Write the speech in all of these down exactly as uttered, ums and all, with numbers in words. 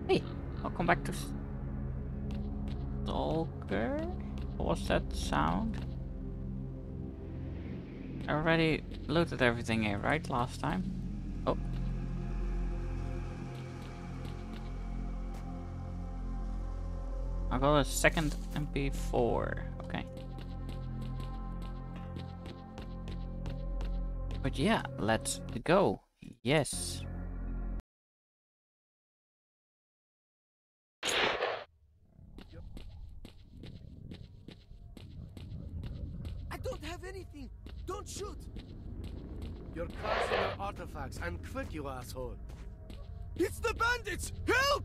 Hey, welcome back to S T A L K E R. What was that sound? I already looted everything here, right? Last time? Oh. I got a second M P four. Okay. But yeah, let's go. Yes. I don't have anything. Don't shoot. Your cars and your artifacts, and quick, you asshole. It's the bandits! Help!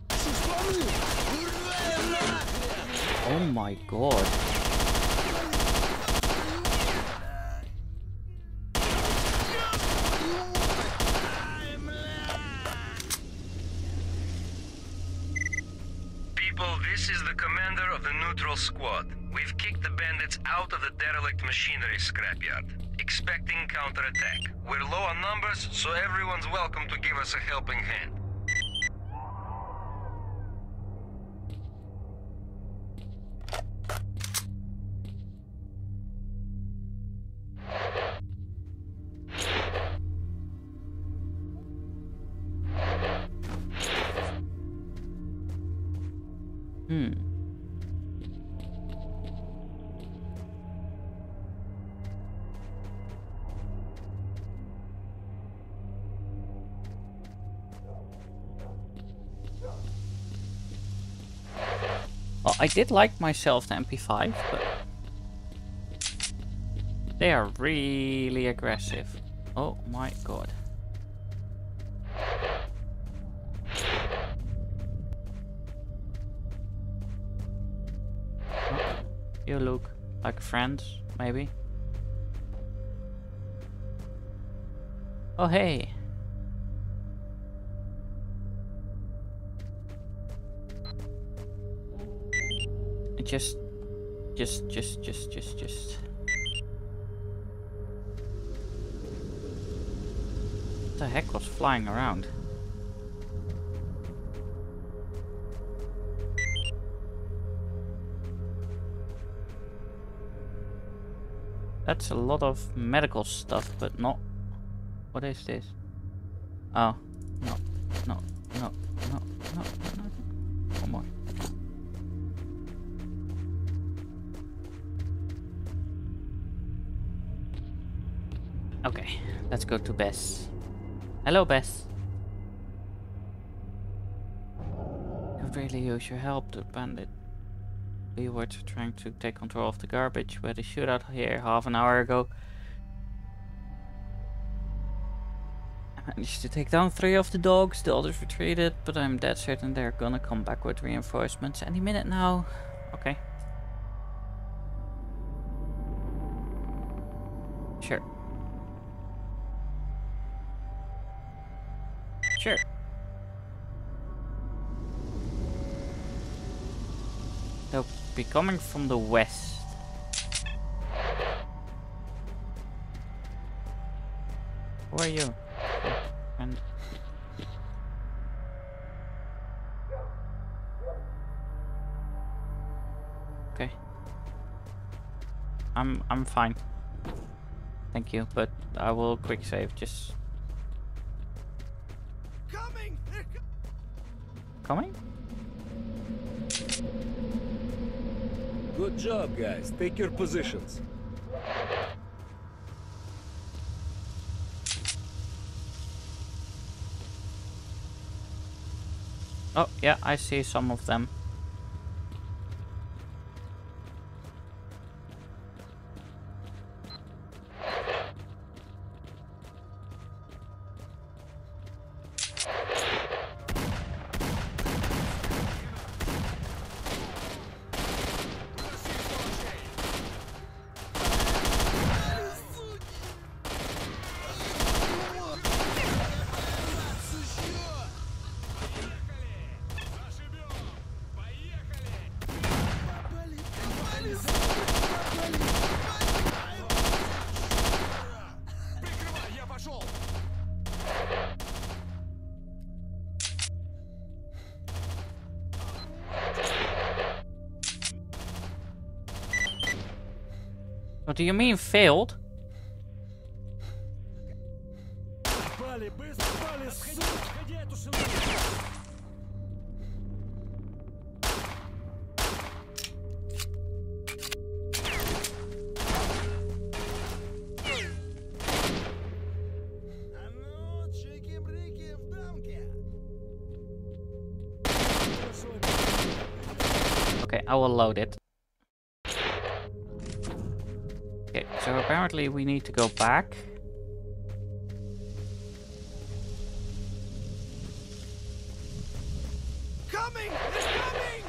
Oh my god. People, this is the commander of the neutral squad. We've kicked the bandits out of the derelict machinery scrapyard, expecting counterattack. We're low on numbers, so everyone's welcome to give us a helping hand. Hmm. Well, I did like myself the M P five, but they are really aggressive. Oh my god. Oh, you look like friends, maybe. Oh hey. Just, just, just, just, just, just. What the heck was flying around? That's a lot of medical stuff, but not... What is this? Oh, no, no, no, no, no, no. One more. Okay, let's go to Bess. Hello, Bess. Could really use your help, the bandit. We were trying to take control of the garbage. We had a shootout here half an hour ago. I managed to take down three of the dogs. The others retreated, but I'm dead certain they're gonna come back with reinforcements any minute now. Okay. Sure. Sure. They'll be coming from the west. Who are you? And okay. I'm I'm fine. Thank you, but I will quick save just Coming! They're co coming? Good job, guys. Take your positions. Oh, yeah, I see some of them. What do you mean failed? Okay, I will load it. Okay, so apparently we need to go back. Coming! It's coming!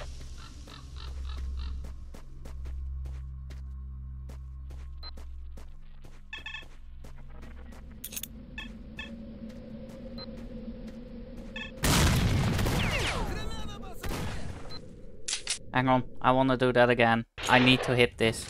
Hang on, I want to do that again. I need to hit this.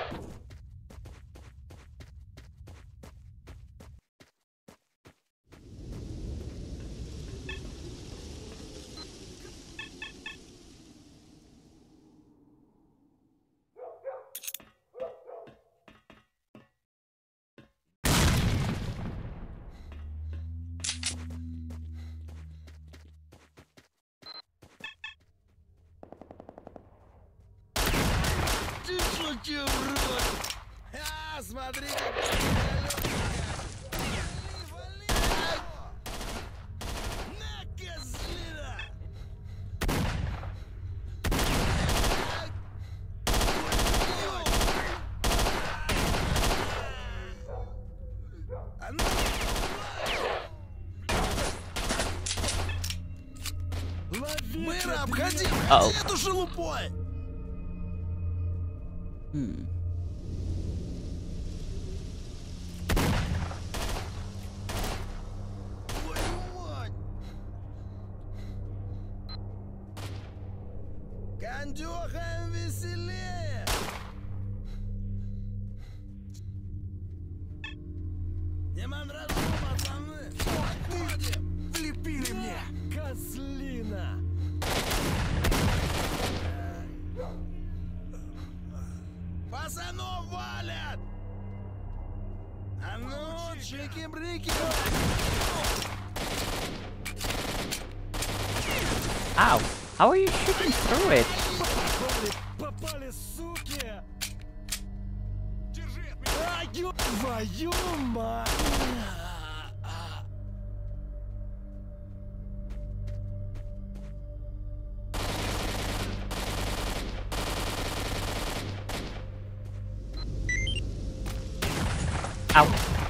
Ты шутил, урод! А, смотри, как на, козлина! А ну, Мэра, обходи! Uh-oh. Эту шелупой! Hmm. Твою мать! Кондюха веселее! Не мандражу, пацаны! Отходим! Влепили мне! Козлина! Пацанов валят! А ну, чики-брики! Ow! How are you shooting through it? Попали, суки! Держи от меня! Твою мать! Ow!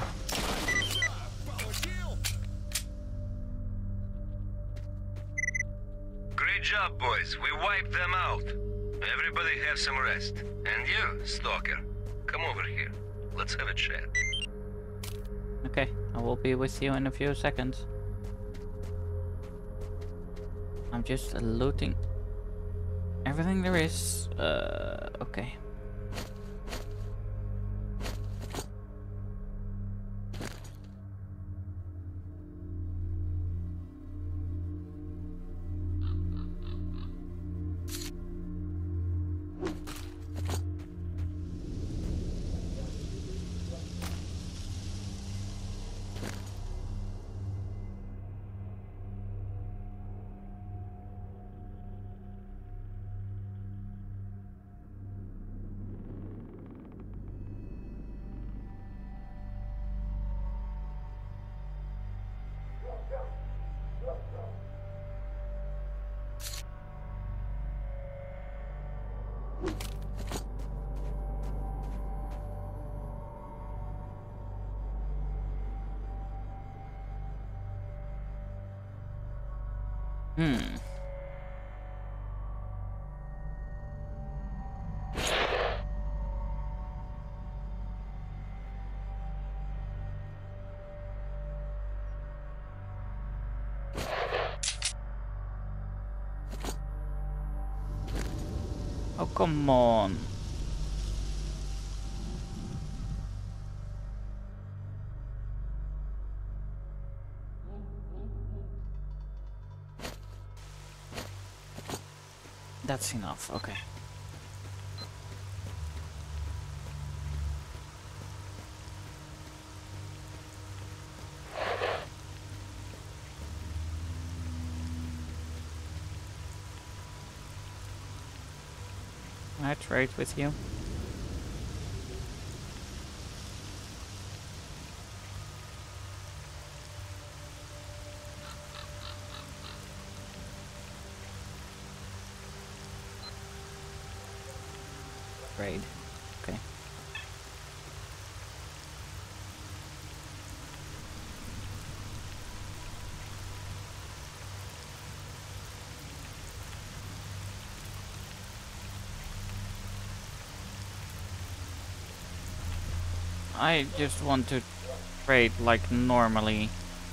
Great job, boys. We wiped them out. Everybody have some rest. And you, Stalker, come over here. Let's have a chat. Okay, I will be with you in a few seconds. I'm just looting everything there is. Uh, okay. Hmm. Oh, come on. That's enough, okay. I trade with you? Trade. Okay. I just want to trade like normally.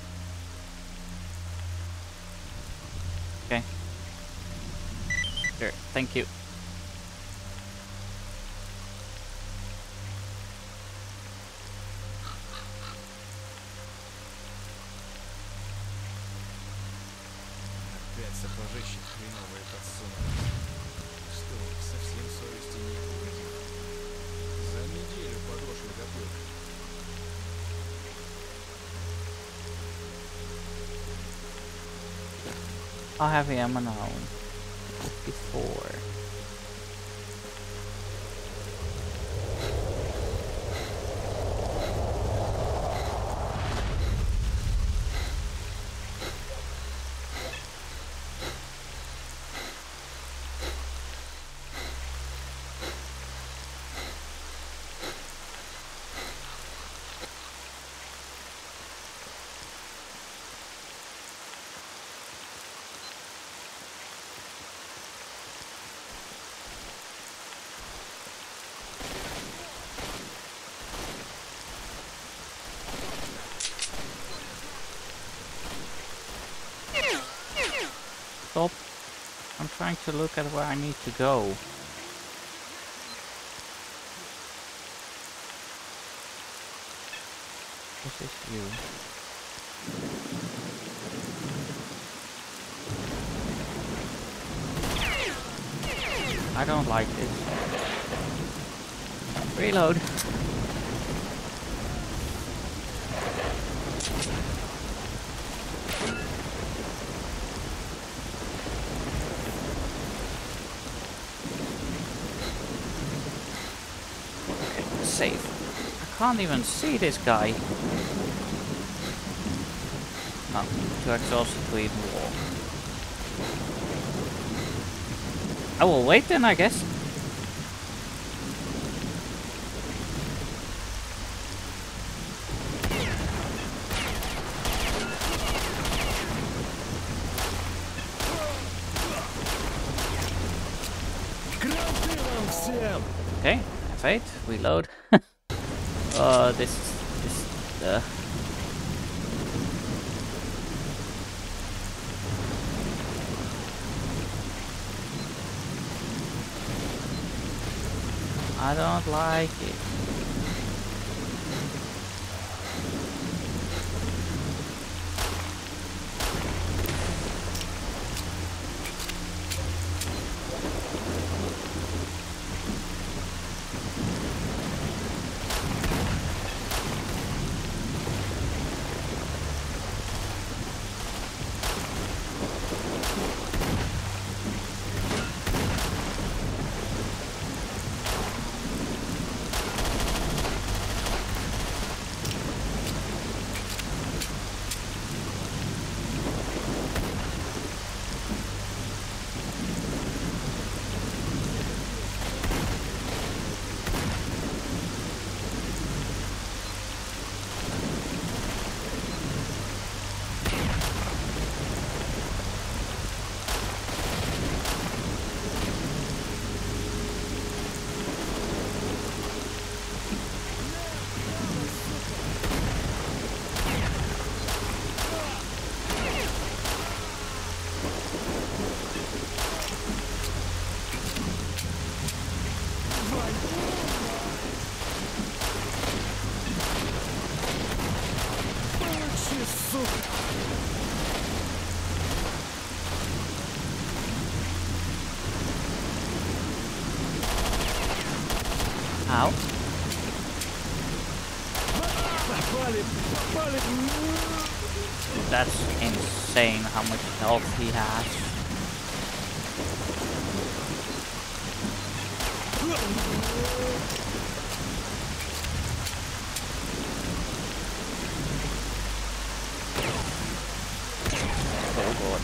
Okay. Sure, thank you. Опять сапожище хреновое подсунули. Что, совсем совести нет у них. За неделю подошли готовы. How heavy am I now? fifty-four. Stop. I'm trying to look at where I need to go. This is you. I don't like this. Reload. Safe. I can't even see this guy. No, too exhausted to even walk. I will wait then, I guess. Okay, F eight, reload. uh, this, this, uh... I don't like it. Ow. That's insane how much health he has. Oh god.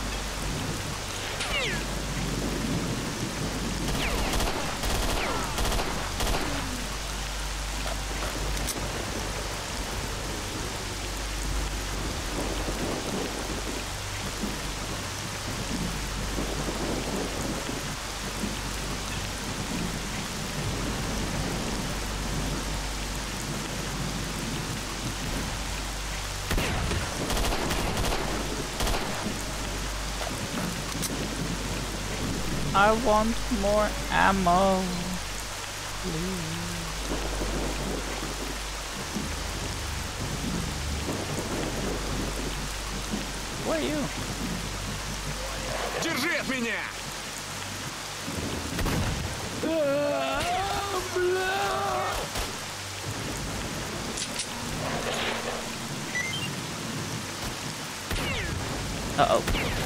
I want more ammo. Please. Where are you? Держи от меня! Uh-oh.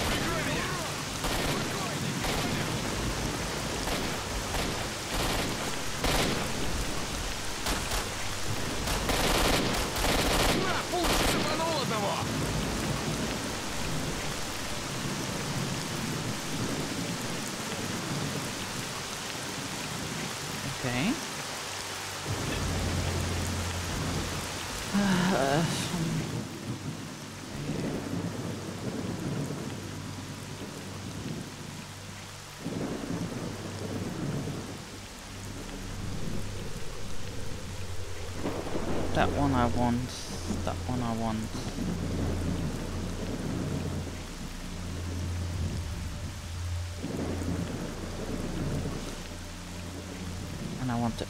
Okay. Uh, that one I want. That one I want. And I want it.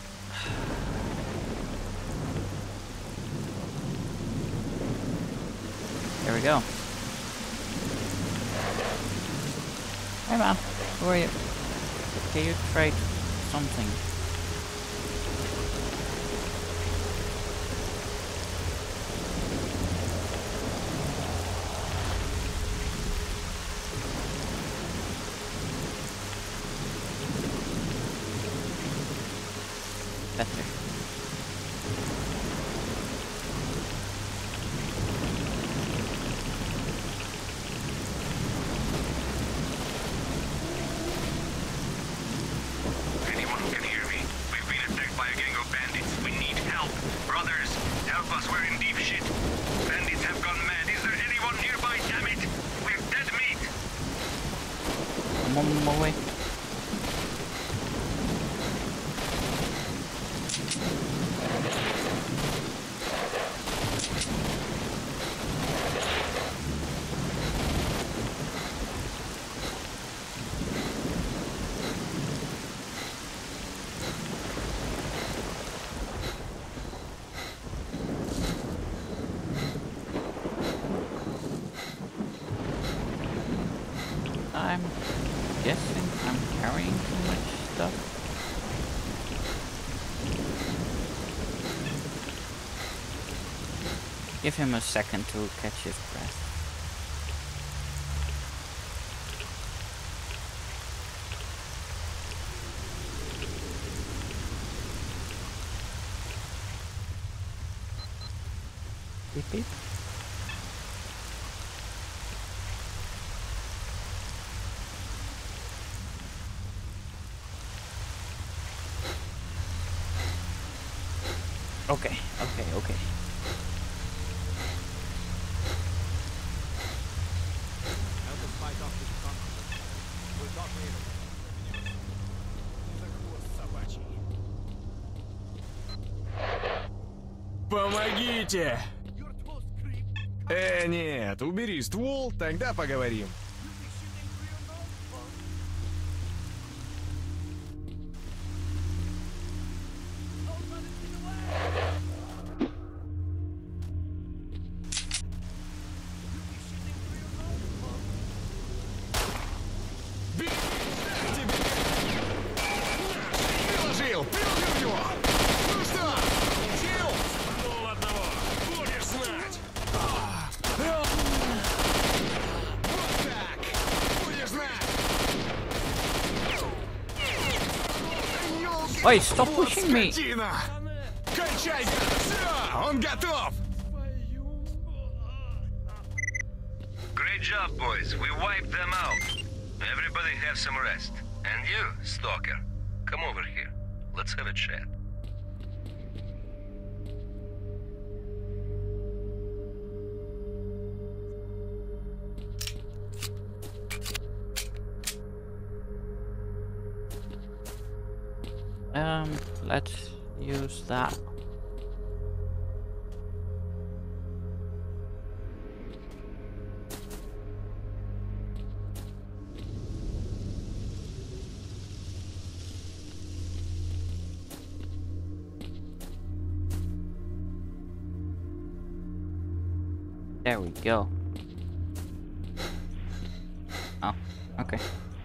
There we go. Hey man, who are you? Can you trade something? Better. Anyone who can hear me? We've been attacked by a gang of bandits. We need help. Brothers, help us. We're in deep shit. Bandits have gone mad. Is there anyone nearby? Damn it! We're dead meat. I'm on my way. I'm guessing I'm carrying too much stuff. Give him a second to catch his breath. Beep beep. Okay, okay, okay. Help us fight off this conflict. We'll talk later. За хвост собачий. Помогите! Your toast creep. Э, нет, убери ствол, тогда поговорим. You be shooting through your nose, punk. Don't let it get away. You be shooting through your nose, punk. Бей! Тебе! Приложил! Приложил его! Ну что, учил? Пнул одного! Будешь знать! Вот так! Oi, stop pushing me! Скотина! Кончай! Все, он готов! Great job, boys. We wiped them out. Everybody have some rest. And you, Stalker, come over here. Let's have a chat. Um, let's use that. There we go. Oh, okay.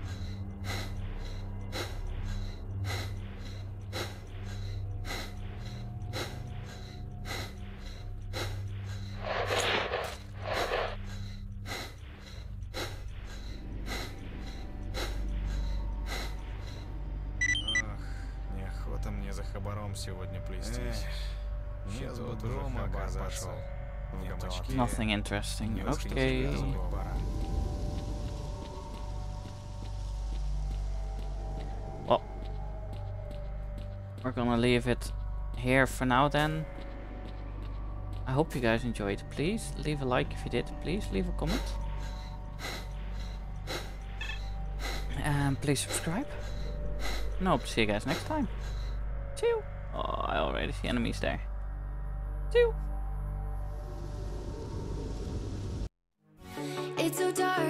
Неохота мне за хабаром сегодня плестись. Сейчас бы дома оказаться. В гамачке. Nothing interesting. Не Okay. восхитить пора. Well, we're gonna leave it here for now then. I hope you guys enjoyed. Please leave a like if you did. Please leave a comment. And please subscribe. And I hope to see you guys next time. Chew. Oh, I already see enemies there. Chew. It's so dark